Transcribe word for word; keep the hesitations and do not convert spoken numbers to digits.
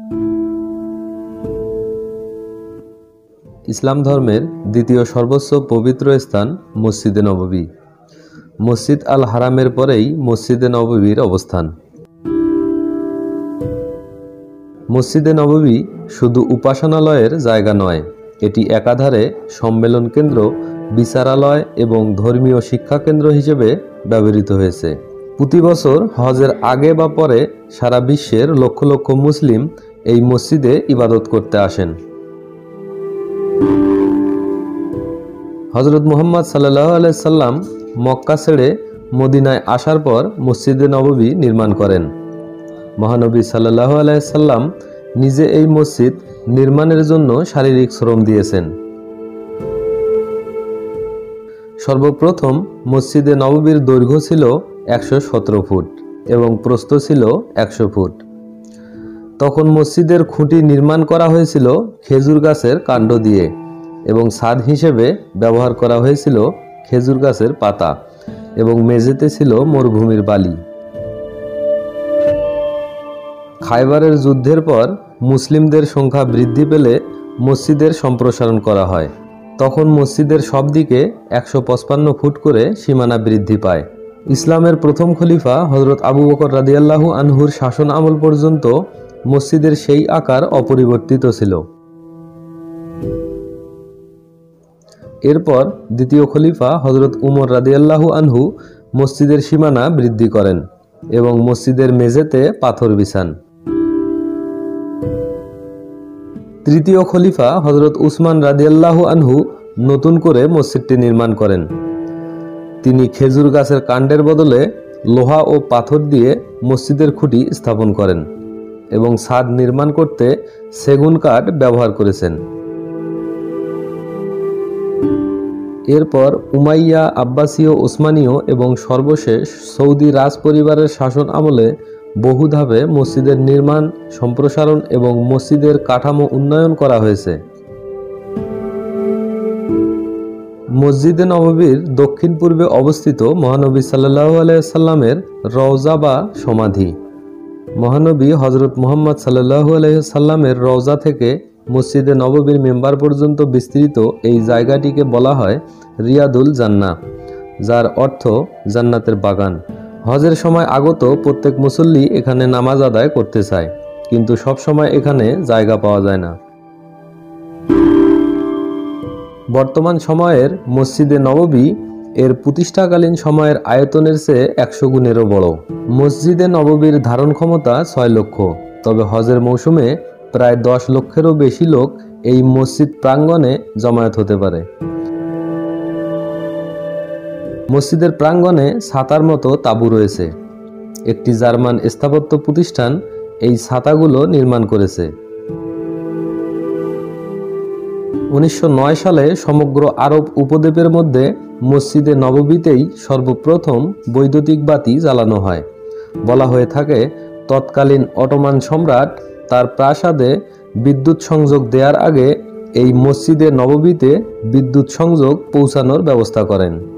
ইসলাম ধর্মের দ্বিতীয় সর্বোচ্চ পবিত্র স্থান মসজিদে নববী। মসজিদ আল হারামের পরেই মসজিদে নববীর অবস্থান। মসজিদে নববী শুধু উপাসনালয়ের জায়গা নয়, এটি একাধারে সম্মেলন কেন্দ্র, বিচারালয় এবং ধর্মীয় শিক্ষা কেন্দ্র হিসেবে ব্যবহৃত হয়েছে। প্রতি বছর হজের আগে বা পরে সারা বিশ্বের লক্ষ লক্ষ মুসলিম এই মসজিদে ইবাদত করতে আসেন। হযরত মুহাম্মদ সাল্লাল্লাহু আলাইহি সাল্লাম মক্কা ছেড়ে মদিনায় আসার পর মসজিদে নববী নির্মাণ করেন। মহানবী সাল্লাল্লাহু আলাইহি সাল্লাম নিজে এই মসজিদ নির্মাণের জন্য শারীরিক শ্রম দিয়েছেন। সর্বপ্রথম মসজিদে নববীর দৈর্ঘ্য ছিল একশো সতেরো ফুট এবং প্রস্থ ছিল একশো ফুট। তখন মসজিদের খুঁটি নির্মাণ করা হয়েছিল খেজুর গাছের কাণ্ড দিয়ে এবং ছাদ হিসেবে ব্যবহার করা হয়েছিল খেজুর গাছের পাতা এবং মেঝেতে ছিল মরুভূমির বালি। খায়বারের যুদ্ধের পর মুসলিমদের সংখ্যা বৃদ্ধি পেলে মসজিদের সম্প্রসারণ করা হয়। তখন মসজিদের সব দিকে একশো পঁচপান্ন ফুট করে সীমানা বৃদ্ধি পায়। ইসলামের প্রথম খলিফা হযরত আবু বকর রাদিয়াল্লাহু আনহুর শাসন আমল পর্যন্ত মসজিদের সেই আকার অপরিবর্তিত ছিল। এরপর দ্বিতীয় খলিফা হযরত উমর রাদিয়াল্লাহু আনহু মসজিদের সীমানা বৃদ্ধি করেন এবং মসজিদের মেঝেতে পাথর বিছান। তৃতীয় খলিফা হযরত উসমান রাদিয়াল্লাহু আনহু নতুন করে মসজিদটি নির্মাণ করেন। তিনি খেজুর গাছের কাণ্ডের বদলে লোহা ও পাথর দিয়ে মসজিদের খুঁটি স্থাপন করেন এবং ছাদ নির্মাণ করতে সেগুন কাঠ ব্যবহার করেছেন। এরপর উমাইয়া, আব্বাসীয়, ওসমানীয় এবং সর্বশেষ সৌদি রাজ পরিবারের শাসন আমলে বহু ধাপে মসজিদের নির্মাণ, সম্প্রসারণ এবং মসজিদের কাঠামো উন্নয়ন করা হয়েছে। মসজিদে নববীর দক্ষিণ পূর্বে অবস্থিত মহানবী সাল্লাল্লাহু আলাইহি সাল্লামের রওজা বা সমাধি। মহানবী হযরত মুহাম্মদ সাল্লাল্লাহু আলাইহি সাল্লামের রওজা থেকে মসজিদে নববীর মেম্বার পর্যন্ত বিস্তৃত এই জায়গাটিকে বলা হয় রিয়াদুল জান্নাহ, যার অর্থ জান্নাতের বাগান। হজের সময় আগত প্রত্যেক মুসল্লি এখানে নামাজ আদায় করতে চায়, কিন্তু সব সময় এখানে জায়গা পাওয়া যায় না। বর্তমান সময়ের মসজিদে নববী এর প্রতিষ্ঠাকালীন সময়ের আয়তনের চেয়ে একশো গুণেরও বড়। মসজিদে নববীর ধারণ ক্ষমতা ছয় লক্ষ, তবে হজের মৌসুমে প্রায় দশ লক্ষেরও বেশি লোক এই মসজিদ প্রাঙ্গণে জমায়েত হতে পারে। মসজিদের প্রাঙ্গণে ছাতার মতো তাঁবু রয়েছে। একটি জার্মান স্থাপত্য প্রতিষ্ঠান এই ছাতাগুলো নির্মাণ করেছে। উনিশশো নয় সালে সমগ্র আরব উপদ্বীপের মধ্যে মসজিদে নববীতেই সর্বপ্রথম বৈদ্যুতিক বাতি জ্বালানো হয়। বলা হয়ে থাকে তৎকালীন অটোমান সম্রাট তার প্রাসাদে বিদ্যুৎ সংযোগ দেওয়ার আগে এই মসজিদে নববীতে বিদ্যুৎ সংযোগ পৌঁছানোর ব্যবস্থা করেন।